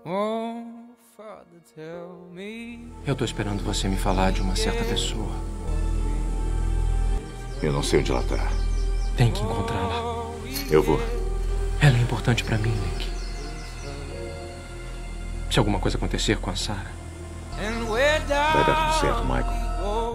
Eu tô esperando você me falar de uma certa pessoa. Eu não sei onde ela tá. Tem que encontrá-la. Eu vou. Ela é importante pra mim, Nick. Se alguma coisa acontecer com a Sarah... Vai dar tudo certo, Michael.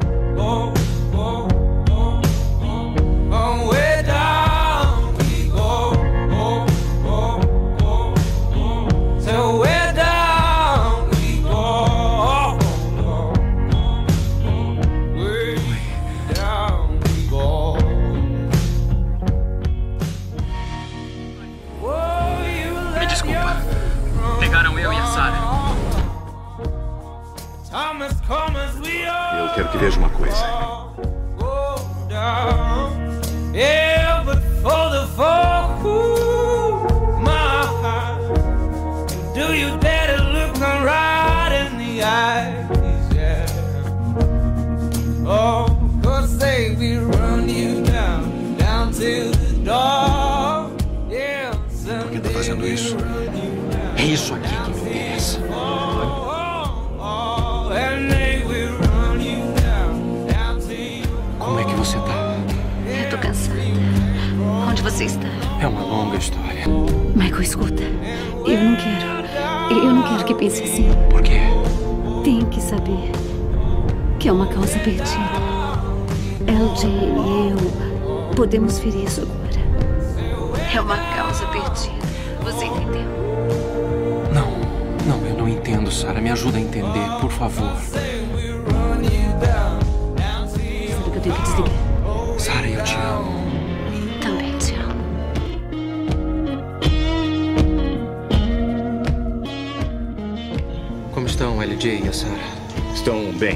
Me desculpa. Pegaram eu e a Sarah. Eu quero que veja uma coisa. Por que tá fazendo isso? É isso aqui que me interessa. Como é que você tá? Eu tô cansada. Onde você está? É uma longa história. Michael, escuta. Eu não quero que pense assim. Por quê? Tem que saber que é uma causa perdida. LJ e eu podemos ver isso agora. É uma causa perdida. Você entendeu? Não, eu não entendo, Sarah. Me ajuda a entender, por favor. Sabe que eu tenho que desligar? Sarah, eu te amo. Também te amo. Como estão LJ e a Sarah? Estão bem.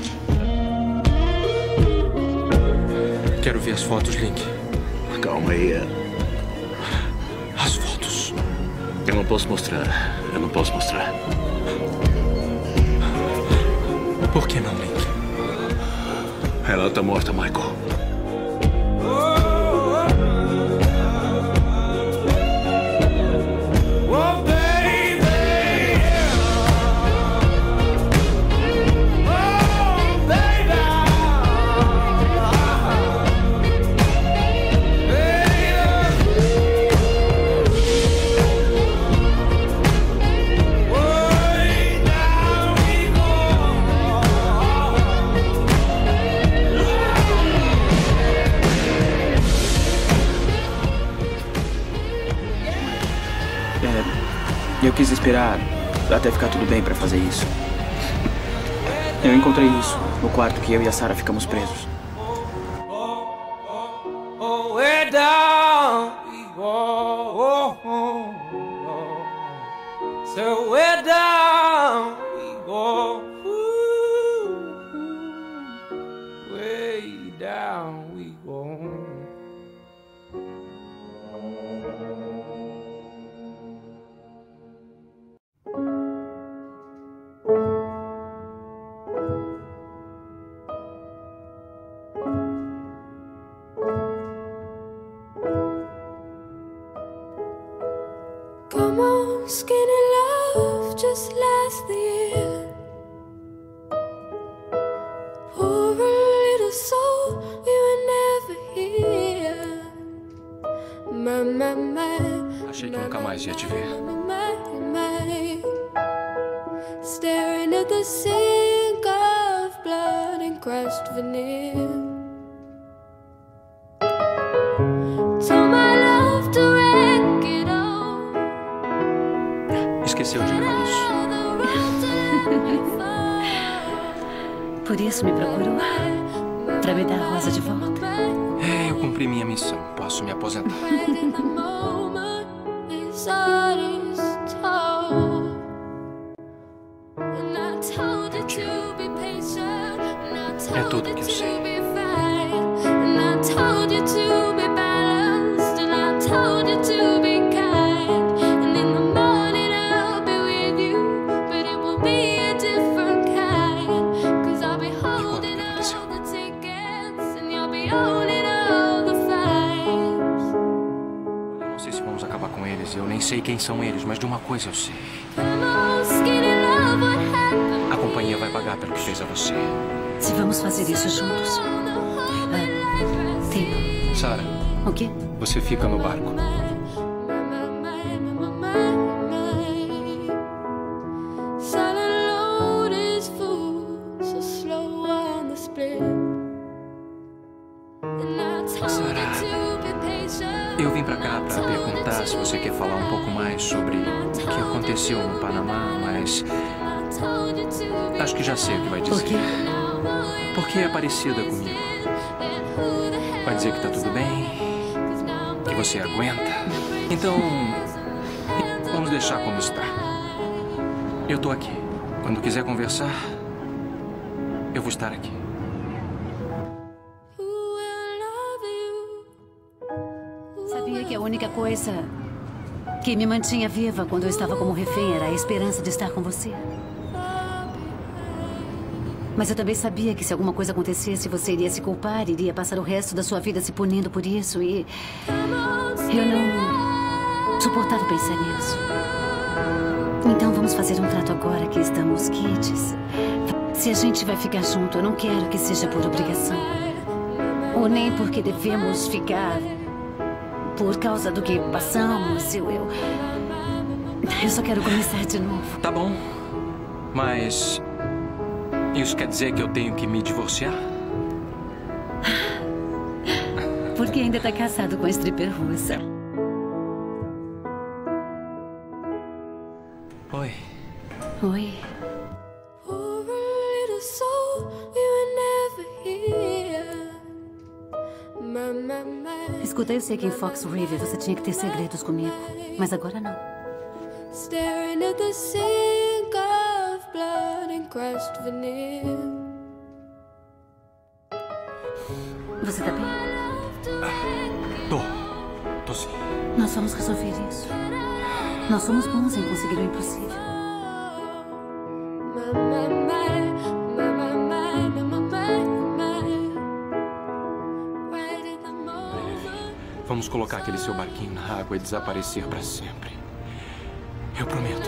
Quero ver as fotos, Link. Calma aí. As fotos. Eu não posso mostrar. Eu não posso mostrar. Por que não, Link? Ela tá morta, Michael. Eu quis esperar até ficar tudo bem pra fazer isso. Eu encontrei isso no quarto que eu e a Sarah ficamos presos. Come on, skinny love, just last the year. Poor little soul, we were never here. My, Achei que nunca mais ia te ver. my. Staring at the sink of blood and crushed veneer. Told my love to wreck it all. Esqueceu de levar isso. Por isso me procurou? Pra me dar a rosa de volta? É, eu cumpri minha missão. Posso me aposentar. Eu te amo. É tudo que eu sei. Eu não sei se vamos acabar com eles. Eu nem sei quem são eles, mas de uma coisa eu sei. A companhia vai pagar pelo que fez a você. Se vamos fazer isso juntos. Tempo. Sarah. O quê? Você fica no barco. Eu vim pra cá pra perguntar se você quer falar um pouco mais sobre o que aconteceu no Panamá, mas acho que já sei o que vai dizer. Por quê? Porque é parecida comigo. Vai dizer que tá tudo bem, que você aguenta. Então, vamos deixar como está. Eu tô aqui. Quando quiser conversar, eu vou estar aqui. Sabia que a única coisa que me mantinha viva quando eu estava como refém era a esperança de estar com você? Mas eu também sabia que se alguma coisa acontecesse, você iria se culpar, iria passar o resto da sua vida se punindo por isso e... eu não suportava pensar nisso. Então vamos fazer um trato agora que estamos quites. Se a gente vai ficar junto, eu não quero que seja por obrigação. Ou nem porque devemos ficar por causa do que passamos. Eu só quero começar de novo. Tá bom, mas isso quer dizer que eu tenho que me divorciar? Porque ainda tá casado com a stripper russa. Oi. Oi. Escuta, eu sei que em Fox River você tinha que ter segredos comigo, mas agora não. Staring at the sink of blood and crushed veneer. Você tá bem? Tô sim. Nós vamos resolver isso. Nós somos bons em conseguir o impossível. Vamos colocar aquele seu barquinho na água e desaparecer pra sempre. Eu prometo.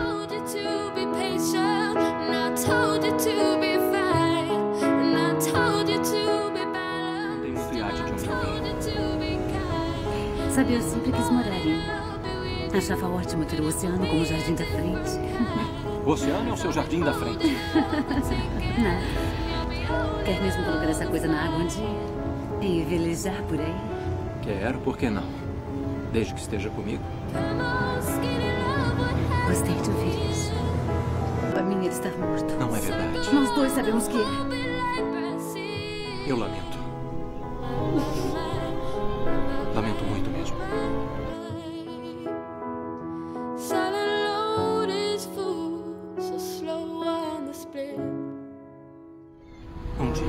Não tem muito iate de onde eu vim. Sabe, eu sempre quis morar em... Achava ótimo ter o oceano como jardim da frente. O oceano é o seu jardim da frente. Nada. Quer mesmo colocar essa coisa na água um dia? E velejar por aí? Quero, por que não? Desde que esteja comigo. Gostei de ouvir isso. Pra mim, ele está morto. Não é verdade. Nós dois sabemos que é. Eu lamento. Lamento muito mesmo. Um dia.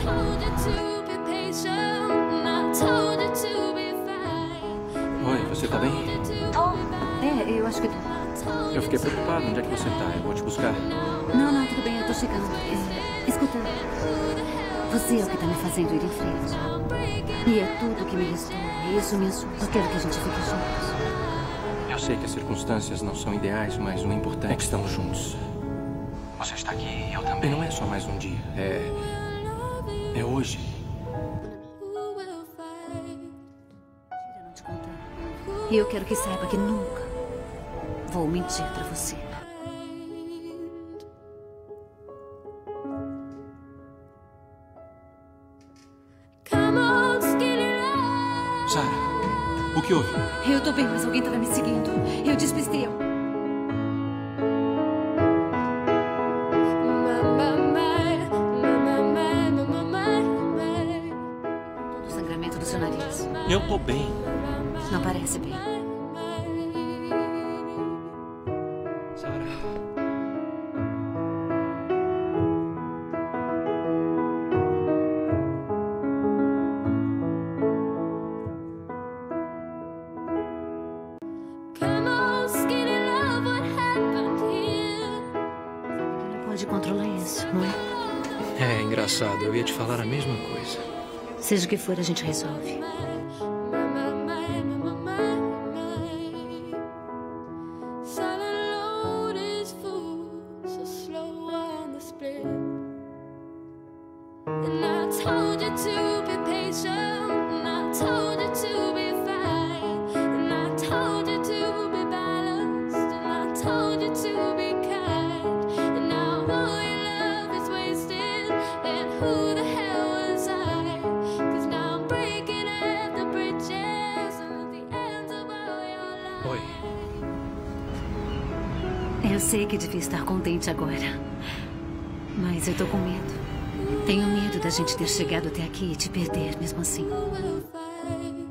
Oi, você tá bem? Eu acho que tô. Eu fiquei preocupado. Onde é que você tá? Eu vou te buscar. Não, tudo bem, eu tô chegando. Escuta, você é o que tá me fazendo ir em frente. E é tudo que me restou. E isso me assusta. Eu quero que a gente fique juntos. Eu sei que as circunstâncias não são ideais, mas o importante é que estamos juntos. Você está aqui e eu também. E não é só mais um dia. É hoje. E eu quero que saiba que nunca vou mentir pra você. Sarah, o que houve? Eu tô bem, mas alguém tava me seguindo. Eu despistei. Todo o sangramento do seu nariz. Eu tô bem. Não parece bem. Sarah. Não pode controlar isso, não é? É engraçado. Eu ia te falar a mesma coisa. Seja o que for, a gente resolve. to be patient, and I told you to be fine, and I told you to be balanced, and I told you to be kind, and now all your love is wasted, and who the hell was I? 'Cause now I'm breaking at the bridges and at the ends of all your life. Oi. Eu sei que devia estar contente agora. Mas eu tô com medo. Tenho medo da gente ter chegado até aqui e te perder mesmo assim. Who will fight?